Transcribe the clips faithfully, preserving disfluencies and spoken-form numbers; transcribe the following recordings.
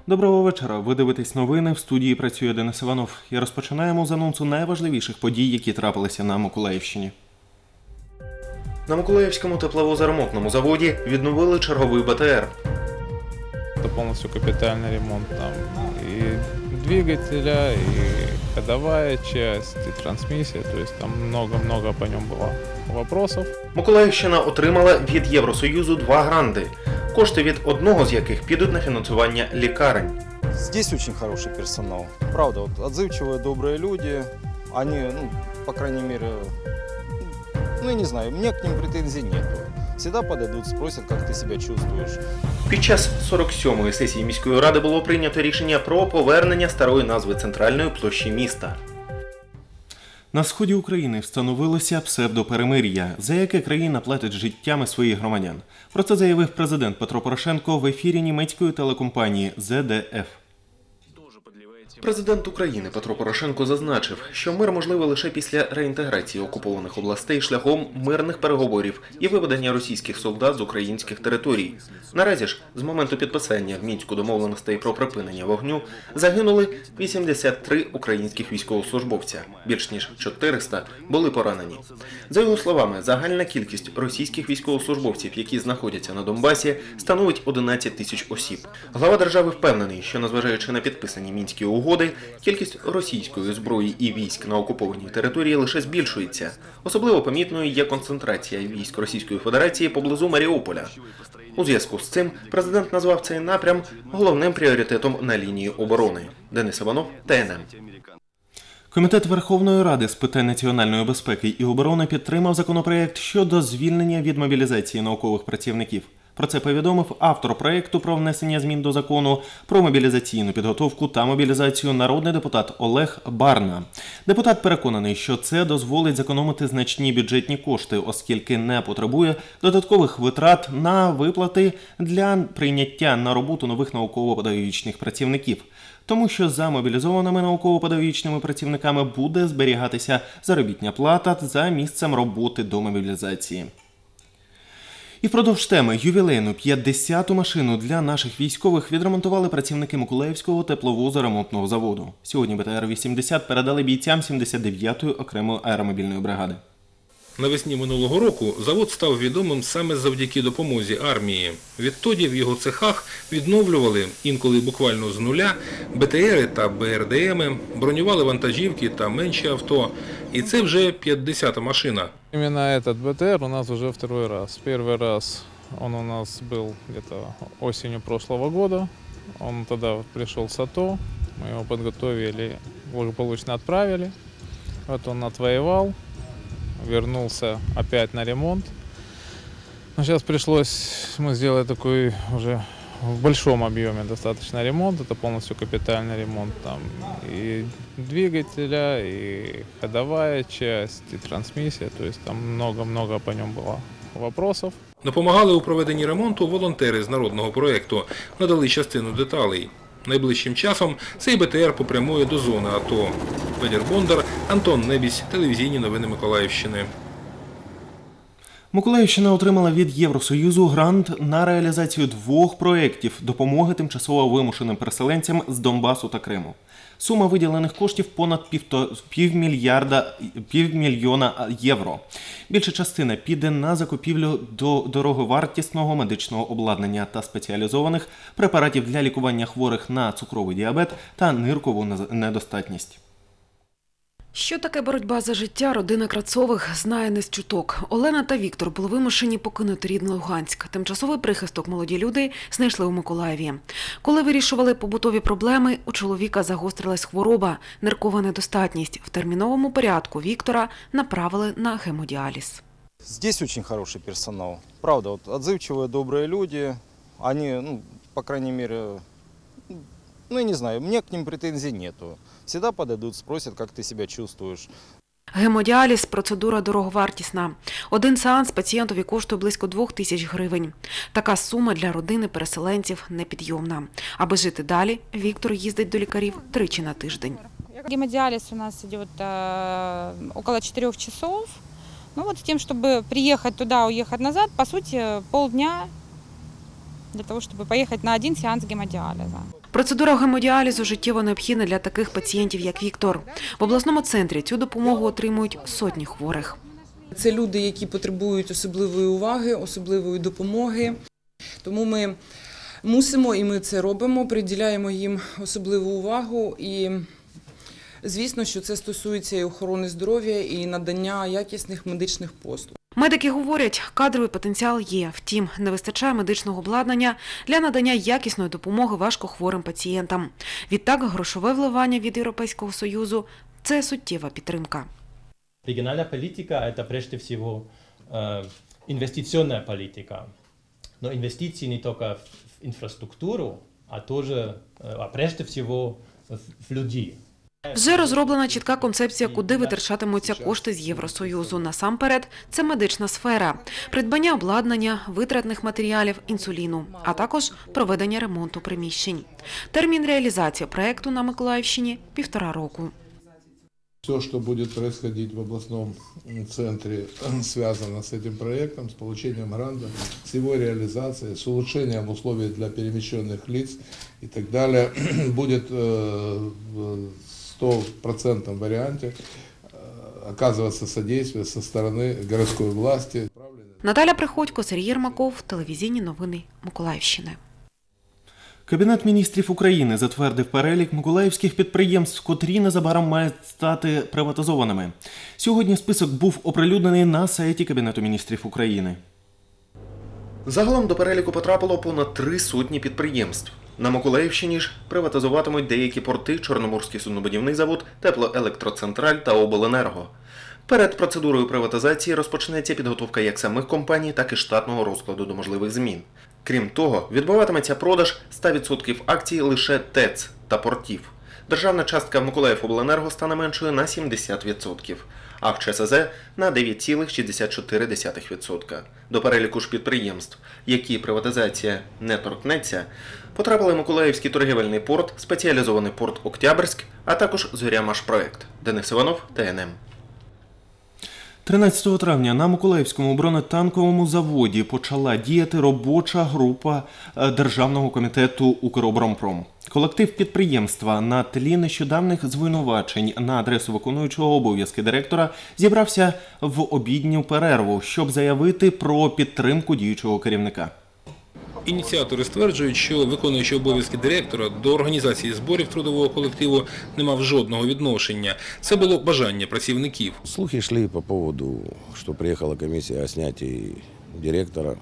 Доброго вечора. Ви дивитесь новини. В студії працює Денис Іванов. І розпочинаємо з анонсу найважливіших подій, які трапилися на Миколаївщині. На Миколаївському тепловозоремонтному заводі відновили черговий БТР. Это полностью капитальный ремонт. Там и двигателя, и ходовая часть, и трансмиссия. То есть там много-много по нем было вопросов. Миколаївщина отримала від Євросоюзу два гранти, кошти від одного з яких підуть на фінансування лікарень. Здесь очень хороший персонал. Правда, вот отзывчивые, добрые люди. Они, ну, по крайней мере, ну, я не знаю, мне к ним претензий нету. Всегда подойдут, спросят, как ты себя чувствуешь. Під час сорок сьомої сесії міської ради було прийнято рішення про повернення старої назви центральної площі міста. На сході України встановилося псевдоперемир'я, за яке країна платить життями своїх громадян. Про це заявив президент Петро Порошенко в ефірі німецької телекомпанії Зе Де Еф. Президент України Петро Порошенко зазначив, що мир можливий лише після реінтеграції окупованих областей шляхом мирних переговорів і виведення російських солдат з українських територій. Наразі ж, з моменту підписання в Мінську домовленостей про припинення вогню, загинули вісімдесят три українських військовослужбовця. Більш ніж чотириста були поранені. За його словами, загальна кількість російських військовослужбовців, які знаходяться на Донбасі, становить одинадцять тисяч осіб. Глава держави впевнений, що, незважаючи на підписані Мінські угоди, кількість російської зброї і військ на окупованій території лише збільшується. Особливо помітною є концентрація військ Російської Федерації поблизу Маріуполя. У зв'язку з цим президент назвав цей напрям головним пріоритетом на лінії оборони. Денис Іванов, Те Ен Ем. Комітет Верховної Ради з питань національної безпеки і оборони підтримав законопроект щодо звільнення від мобілізації наукових працівників. Про це повідомив автор проєкту про внесення змін до закону про мобілізаційну підготовку та мобілізацію народний депутат Олег Барна. Депутат переконаний, що це дозволить зекономити значні бюджетні кошти, оскільки не потребує додаткових витрат на виплати для прийняття на роботу нових науково-педагогічних працівників. Тому що за мобілізованими науково-педагогічними працівниками буде зберігатися заробітня плата за місцем роботи до мобілізації. І впродовж теми ювілейну п'ятдесяту машину для наших військових відремонтували працівники Миколаївського тепловозоремонтного заводу. Сьогодні Бе Те Ер вісімдесят передали бійцям сімдесят дев'ятої окремої аеромобільної бригади. Навесні минулого року завод став відомим саме завдяки допомозі армії. Відтоді в його цехах відновлювали, інколи буквально з нуля, Бе Те Ери та Бе Ер Де Еми, бронювали вантажівки та менші авто. І це вже п'ятдесята машина. Именно этот Бе Те Ер у нас уже второй раз. Первый раз он у нас был где-то осенью прошлого года. Он тогда пришел с АТО, мы его подготовили, благополучно отправили. Вот он отвоевал, вернулся опять на ремонт. Но сейчас пришлось мы сделать такой уже в большом объеме достаточно ремонт. Это полностью капитальный ремонт. Там и двигателя, и ходовая часть, и трансмиссия. То есть там много-много по нем было вопросов. Допомагали у проведенні ремонту волонтери з народного проєкту. Надали частину деталей. Найближчим часом цей Бе Те Ер попрямує до зони АТО. Федір Бондар, Антон Небісь, телевізійні новини Миколаївщини. Миколаївщина отримала від Євросоюзу грант на реалізацію двох проєктів допомоги тимчасово вимушеним переселенцям з Донбасу та Криму. Сума виділених коштів – понад півмільярда, півмільйона євро. Більша частина піде на закупівлю до дороговартісного медичного обладнання та спеціалізованих препаратів для лікування хворих на цукровий діабет та ниркову недостатність. Що таке боротьба за життя, родина Крацових знає не з чуток. Олена та Віктор були вимушені покинути рідний Луганськ. Тимчасовий прихисток молоді люди знайшли у Миколаєві. Коли вирішували побутові проблеми, у чоловіка загострилась хвороба – ниркова недостатність. В терміновому порядку Віктора направили на гемодіаліз. Здесь очень хороший персонал. Правда, вот отзывчивые, добрые люди. Они, ну, по крайней мере, ну, я не знаю, мне к ним претензий нету. Всегда подойдут, спросят, как ты себя чувствуешь. Гемодіаліз – процедура дороговартісна. Один сеанс пацієнтові коштує близько двох тисяч гривень. Така сума для родини переселенців непідйомна. Аби жити далі, Віктор їздить до лікарів тричі на тиждень. Гемодиализ у нас идет э, около четырех часов. Ну вот с тем, чтобы приехать туда, уехать назад, по сути, полдня для того, чтобы поехать на один сеанс гемодиализа. Процедура гемодіалізу життєво необхідна для таких пацієнтів, як Віктор. В обласному центрі цю допомогу отримують сотні хворих. Це люди, які потребують особливої уваги, особливої допомоги. Тому ми мусимо, і ми це робимо, приділяємо їм особливу увагу. І, звісно, що це стосується і охорони здоров'я, і надання якісних медичних послуг. Медики говорять, кадровий потенціал є, втім, не вистачає медичного обладнання для надання якісної допомоги важкохворим пацієнтам. Відтак, грошове вливання від Європейського Союзу – це суттєва підтримка. Региональная политика – это прежде всего э, инвестиционная политика. Но инвестиции не только в инфраструктуру, а тоже, э, а прежде всего в, в людей. Вже розроблена чітка концепція, куди витрачатимуться кошти з Євросоюзу. Насамперед, це медична сфера, придбання обладнання, витратних матеріалів, інсуліну, а також проведення ремонту приміщень. Термін реалізації проєкту на Миколаївщині – півтора року. Все, что будет происходить в областном центре, связано с этим проектом, с получением гранта, с его реализацией, с улучшением условий для перемещенных лиц и так далее, будет в стопроцентном варианте оказываться содействие со стороны городской власти. Наталя Приходько, Сергій Єрмаков, телевізійні новини Миколаївщини. Кабінет міністрів України затвердив перелік миколаївських підприємств, котрі незабаром мають стати приватизованими. Сьогодні список був оприлюднений на сайті Кабінету міністрів України. Загалом до переліку потрапило понад три сотні підприємств. На Миколаївщині ж приватизуватимуть деякі порти, Чорноморський суднобудівний завод, Теплоелектроцентраль та Обленерго. Перед процедурою приватизації розпочнеться підготовка як самих компаній, так і штатного розкладу до можливих змін. Крім того, відбуватиметься продаж ста відсотків акцій лише ТЕЦ та портів. Державна частка в Миколаївобленерго стане меншою на сімдесят відсотків, а в ЧСЗ – на дев'ять цілих шістдесят чотири десятих відсотка. До переліку ж підприємств, які приватизація не торкнеться, потрапили Миколаївський торгівельний порт, спеціалізований порт Октябрьськ, а також Зоря-Машпроект. Денис Іванов, ТНМ. тринадцятого травня на Миколаївському бронетанковому заводі почала діяти робоча група Державного комітету «Укроборонпром». Колектив підприємства на тлі нещодавних звинувачень на адресу виконуючого обов'язки директора зібрався в обідню перерву, щоб заявити про підтримку діючого керівника. Ініціатори стверджують, що виконуючий обов'язки директора до організації зборів трудового колективу не мав жодного відношення. Це було бажання працівників. Слухи йшли по поводу, що приїхала комісія о снятті директора.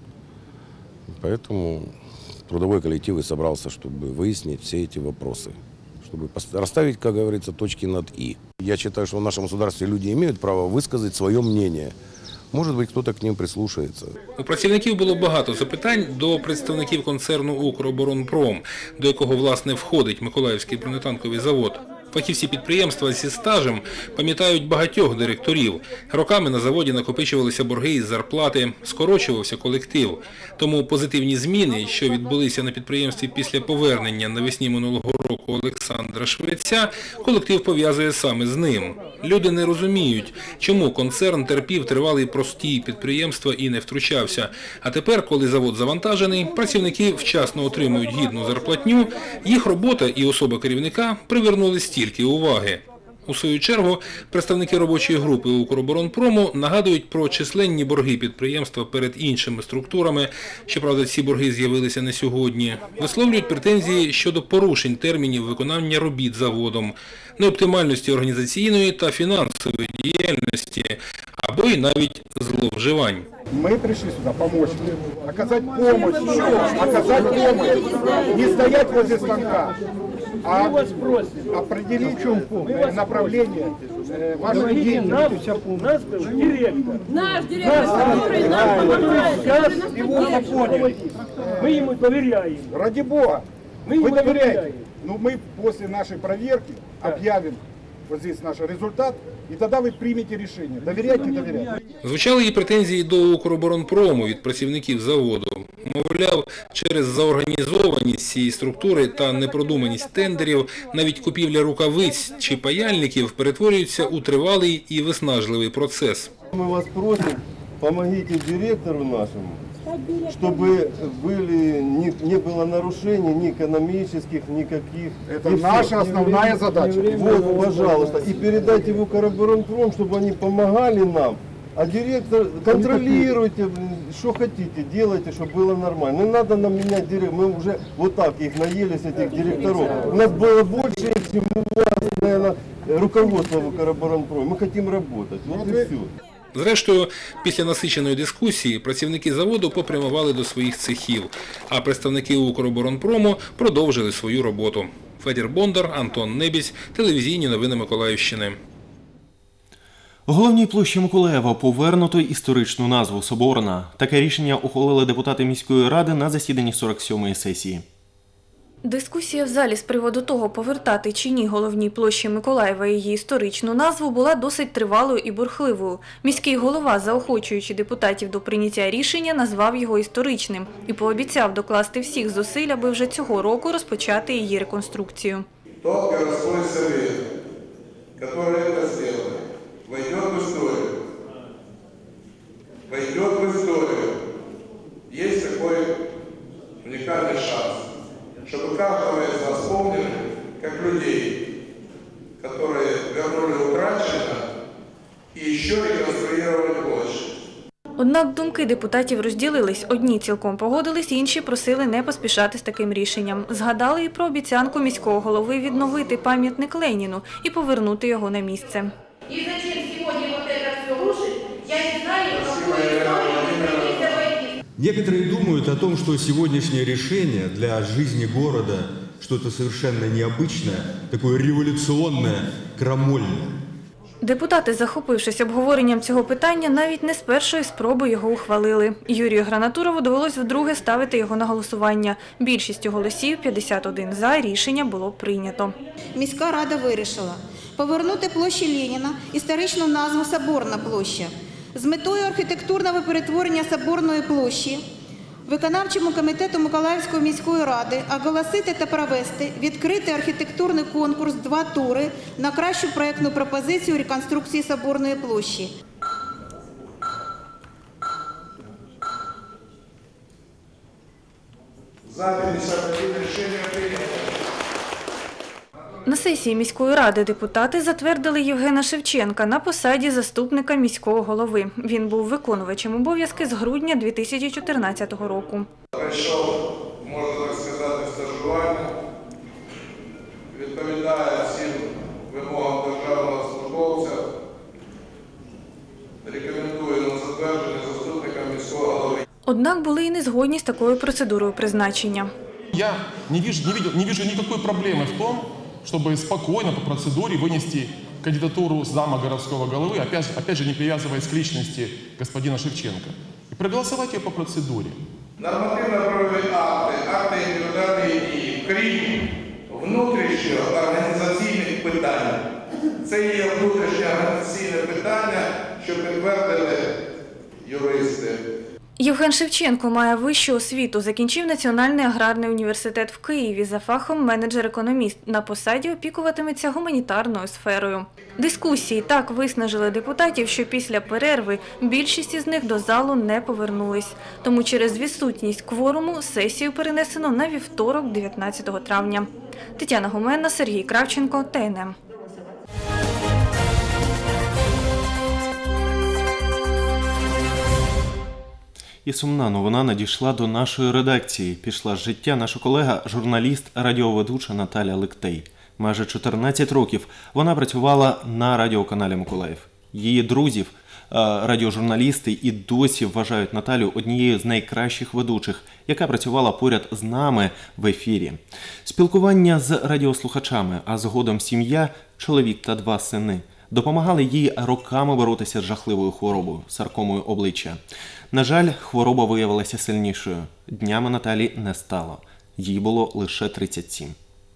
Поэтому трудовой коллектив и собрался, чтобы выяснить все эти вопросы, чтобы расставить, как говорится, точки над «и». Я считаю, что в нашем государстве люди имеют право высказать свое мнение. Може бути, хтось к ним прислухається. У працівників було багато запитань до представників концерну «Укроборонпром», до якого, власне, входить Миколаївський бронетанковий завод. Фахівці підприємства зі стажем пам'ятають багатьох директорів. Роками на заводі накопичувалися борги із зарплати, скорочувався колектив. Тому позитивні зміни, що відбулися на підприємстві після повернення навесні минулого року Олександра Швеця, колектив пов'язує саме з ним. Люди не розуміють, чому концерн терпів тривалий простій підприємства і не втручався. А тепер, коли завод завантажений, працівники вчасно отримують гідну зарплатню, їх робота і особа керівника привернули стільки уваги. У свою чергу, представники робочої групи «Укроборонпрому» нагадують про численні борги підприємства перед іншими структурами, щоправда, ці борги з'явилися не сьогодні. Висловлюють претензії щодо порушень термінів виконання робіт заводом, неоптимальності організаційної та фінансової діяльності, або й навіть зловживань. Мы пришли сюда помочь, оказать помощь, оказать помощь, не стоять возле станка, а определить направление вашей деятельности. У нас был директор. Наш директор, который нам помогает. Сейчас его поняли. Мы ему доверяем. Ради Бога, мы ему вы доверяете. доверяем. Но мы после нашей проверки объявим вот здесь наш результат, і тоді ви приймете рішення. Довіряйте, довіряйте. Звучали і претензії до «Укроборонпрому» від працівників заводу. Мовляв, через заорганізованість цієї структури та непродуманість тендерів навіть купівля рукавиць чи паяльників перетворюється у тривалий і виснажливий процес. Ми вас просимо, допомогіть директору нашому чтобы были, не, не было нарушений ни экономических, никаких. Это наша основная задача. Вот, пожалуйста. И передайте в Укроборонпром, чтобы они помогали нам. А директор, контролируйте, что хотите, делайте, чтобы было нормально. Не надо нам менять директора. Мы уже вот так их наелись, этих директоров. У нас было больше, чем у вас, наверное, руководство в Укроборонпроме. Мы хотим работать. Вот и все. Зрештою, після насиченої дискусії працівники заводу попрямували до своїх цехів, а представники Укроборонпрому продовжили свою роботу. Федір Бондар, Антон Небісь, телевізійні новини Миколаївщини. Головній площі Миколаєва повернуто історичну назву Соборна. Таке рішення ухвалили депутати міської ради на засіданні сорок сьомої сесії. Дискусія в залі з приводу того, повертати чи ні головній площі Миколаєва її історичну назву, була досить тривалою і бурхливою. Міський голова, заохочуючи депутатів до прийняття рішення, назвав його історичним і пообіцяв докласти всіх зусиль, аби вже цього року розпочати її реконструкцію. Тот городской совет, который это сделал, войдет в историю. Войдет в историю. Есть такой уникальный шанс, чтобы каждого из нас помнили, как людей, которые вернули утраченное и еще реконструировали площадь. Однак думки депутатів розділились. Одні цілком погодились, інші просили не поспішати з таким рішенням. Згадали і про обіцянку міського голови відновити пам'ятник Леніну і повернути його на місце. И зачем сегодня вот это все рушить, я не знаю, какую историю мы стремимся войти. Некоторые думают о том, что сегодняшнее решение для жизни города что-то совершенно необычное, такое революционное, крамольное. Депутати, захопившись обговоренням цього питання, навіть не з першої спроби його ухвалили. Юрію Гранатурову довелось вдруге ставити його на голосування. Більшістю голосів – п'ятдесят один за, рішення було прийнято. Міська рада вирішила повернути площі Леніна історичну назву Соборна площа. З метою архітектурного перетворення Соборної площі виконавчому комітету Миколаївської міської ради оголосити та провести відкритий архітектурний конкурс «Два тури» на кращу проєктну пропозицію реконструкції Соборної площі. За пятьдесят один решение принято. На сесії міської ради депутати затвердили Євгена Шевченка на посаді заступника міського голови. Він був виконувачем обов'язки з грудня дві тисячі чотирнадцятого року. Прийшов, можна так сказати, стажування, відповідає всім вимогам державного службовця, рекомендує на затвердження заступника міського голови. Однак були і не згодні з такою процедурою призначення. Я не вижу, не видел, не вижу никакой проблемы в том, чтобы спокойно по процедуре вынести кандидатуру зама городского головы, опять, опять же не привязываясь к личности господина Шевченко, и проголосовать ее по процедуре. Нормативно-правові акти, акти індивідуальної дії, крім внутрішньо-організаційних питань. Це є внутрішнє організаційне питання, що підтвердили юристи. Євген Шевченко має вищу освіту, закінчив Національний аграрний університет в Києві, за фахом менеджер-економіст. На посаді опікуватиметься гуманітарною сферою. Дискусії так виснажили депутатів, що після перерви більшість із них до залу не повернулись. Тому через відсутність кворуму сесію перенесено на вівторок, дев'ятнадцятого травня. Тетяна Гуменна, Сергій Кравченко, Т Н М. І сумна новина надійшла до нашої редакції. Пішла з життя наша колега, журналіст, радіоведуча Наталя Ликтей. Майже чотирнадцять років вона працювала на радіоканалі «Миколаїв». Її друзів, радіожурналісти і досі вважають Наталю однією з найкращих ведучих, яка працювала поряд з нами в ефірі. Спілкування з радіослухачами, а згодом сім'я, чоловік та два сини, допомагали їй роками боротися з жахливою хворобою – саркомою обличчя. На жаль, хвороба виявилася сильнішою. Днями Наталі не стало. Їй було лише тридцять сім.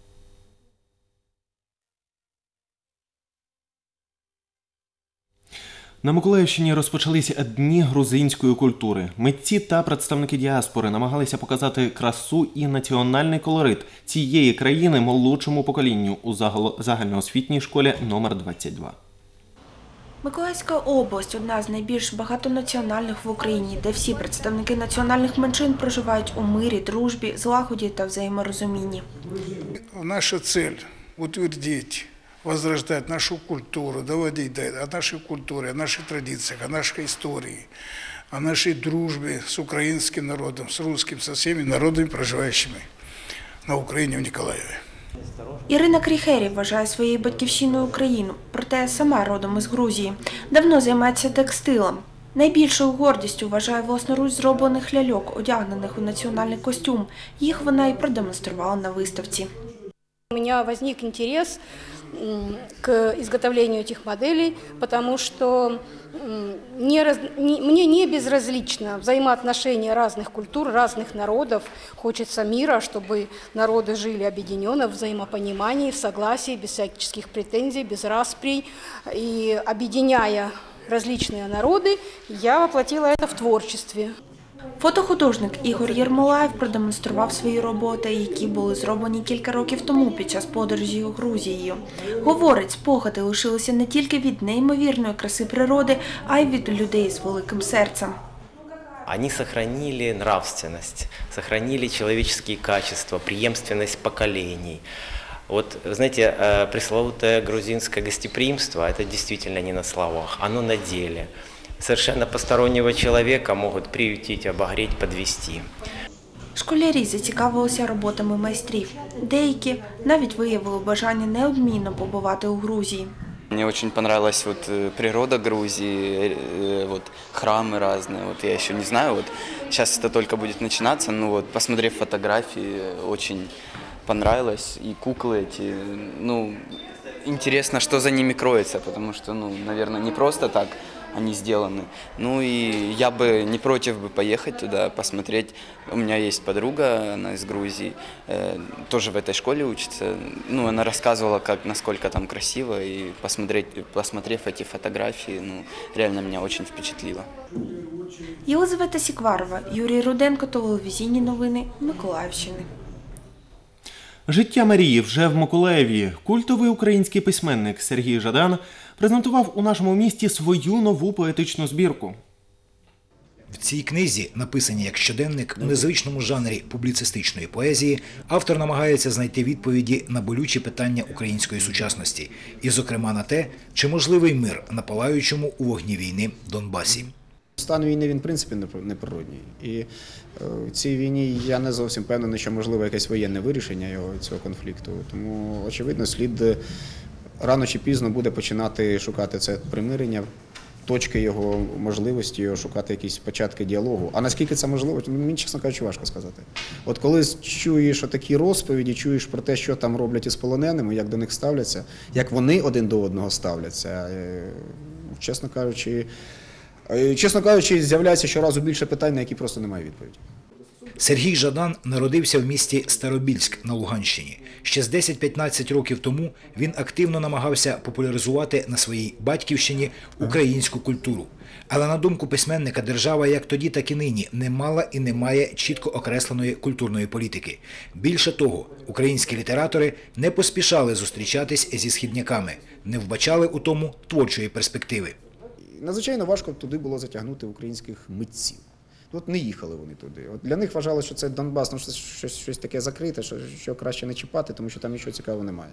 На Миколаївщині розпочалися Дні грузинської культури. Митці та представники діаспори намагалися показати красу і національний колорит цієї країни молодшому поколінню у загальноосвітній школі номер двадцять два. Миколаївська область – одна з найбільш багатонаціональних в Україні, де всі представники національних меншин проживають у мирі, дружбі, злагоді та взаєморозумінні. Наша цель – утвердить, возрождать нашу культуру, доводить о нашей культуре, о наших традициях, о нашей истории, о нашей дружбе с украинским народом, с русским, со всеми народами, проживающими на Україні, в Ніколаєві. Ірина Кріхері вважає своєю батьківщиною Україну, проте сама родом із Грузії. Давно займається текстилем. Найбільшою гордістю вважає власноруч зроблених ляльок, одягнених у національний костюм. Їх вона і продемонструвала на виставці. У меня возник интерес к изготовлению этих моделей, потому что не, не, мне не безразлично взаимоотношения разных культур, разных народов. Хочется мира, чтобы народы жили объединенно, в взаимопонимании, в согласии, без всяческих претензий, без расприй. И объединяя различные народы, я воплотила это в творчестве. Фотохудожник Ігор Єрмолаєв продемонстрував свої роботи, які були зроблені кілька років тому під час подорожі Грузією. Говорить, спогади лишилися не тільки від неймовірної краси природи, а й від людей з великим серцем. Они сохранили нравственность, сохранили человеческие качества, преемственность поколений. Вот, знаете, пресловутое грузинское гостеприимство – это действительно не на словах, оно на деле. Совершенно постороннего человека могут приютить, обогреть, подвести. Школярі зацікавилися роботами майстрів. Деякі навіть виявили бажання неодмінно побувати у Грузії. Мне очень понравилась вот природа Грузии, вот храмы разные. Вот я еще не знаю, вот сейчас это только будет начинаться, но вот посмотрев фотографии, очень понравилось. И куклы эти, ну, интересно, что за ними кроется, потому что, ну, наверное, не просто так они сделаны. Ну и я бы не против бы поехать туда, посмотреть. У меня есть подруга, она из Грузии, э, тоже в этой школе учится. Ну, она рассказывала, как, насколько там красиво, и посмотреть, посмотрев эти фотографии, ну, реально меня очень впечатлило. Єлизавета Сікварова, Юрій Руденко, телевізійні новини Миколаївщини. Життя Марії вже в Миколаєві. Культовий український письменник Сергій Жадан презентував у нашому місті свою нову поетичну збірку. В цій книзі, написаній як щоденник у незвичному жанрі публіцистичної поезії, автор намагається знайти відповіді на болючі питання української сучасності, і, зокрема, на те, чи можливий мир на палаючому у вогні війни Донбасі. Стан війни, він, в принципі, неприродній. І в цій війні я не зовсім впевнений, що можливо якесь воєнне вирішення його, цього конфлікту. Тому, очевидно, слід рано чи пізно буде починати шукати це примирення, точки його можливості, його шукати якісь початки діалогу. А наскільки це можливо, мені, чесно кажучи, важко сказати. От коли чуєш такі розповіді, чуєш про те, що там роблять із полоненими, як до них ставляться, як вони один до одного ставляться, чесно кажучи, Чесно кажучи, з'являється щоразу більше питань, на які просто немає відповіді. Сергій Жадан народився в місті Старобільськ на Луганщині. Ще з десять-п'ятнадцять років тому він активно намагався популяризувати на своїй батьківщині українську культуру. Але на думку письменника, держава як тоді, так і нині не мала і не має чітко окресленої культурної політики. Більше того, українські літератори не поспішали зустрічатись зі східняками, не вбачали у тому творчої перспективи. Надзвичайно важко туди було затягнути українських митців. От не їхали вони туди. От для них вважали, що це Донбас, ну, щось, щось таке закрите, що, що краще не чіпати, тому що там нічого цікавого немає.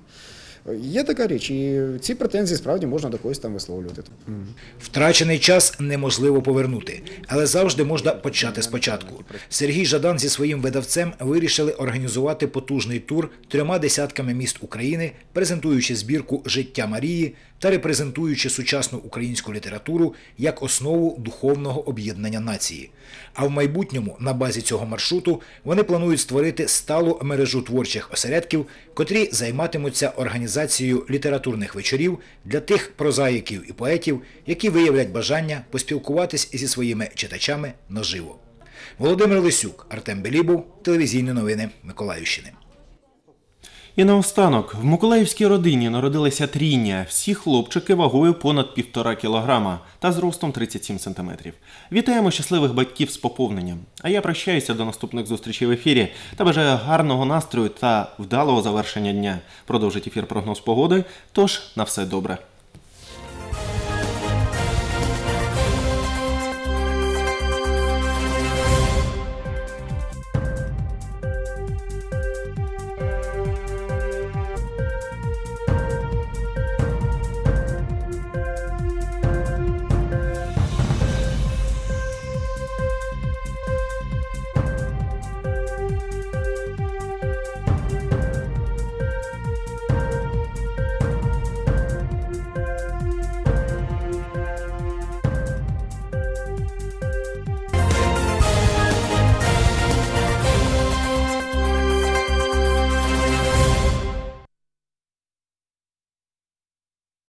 Є така річ, і ці претензії справді можна до когось там висловлювати. Втрачений час неможливо повернути, але завжди можна почати спочатку. Сергій Жадан зі своїм видавцем вирішили організувати потужний тур трьома десятками міст України, презентуючи збірку «Життя Марії» та репрезентуючи сучасну українську літературу як основу духовного об'єднання нації. А в майбутньому на базі цього маршруту вони планують створити сталу мережу творчих осередків, котрі займатимуться організацією літературних вечорів для тих прозаїків і поетів, які виявлять бажання поспілкуватись зі своїми читачами наживо. Володимир Лисюк, Артем Белібов, телевізійні новини Миколаївщини. І наостанок, в миколаївській родині народилася трійня. Всі хлопчики вагою понад півтора кілограма та зростом тридцять сім сантиметрів. Вітаємо щасливих батьків з поповненням. А я прощаюся до наступних зустрічей в ефірі та бажаю гарного настрою та вдалого завершення дня. Продовжить ефір прогноз погоди, тож на все добре.